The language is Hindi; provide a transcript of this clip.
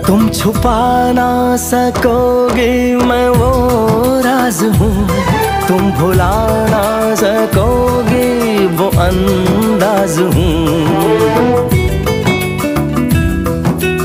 तुम छुपा ना सकोगे मैं वो राज हूँ, तुम भुला ना सकोगे वो अंदाज हूँ।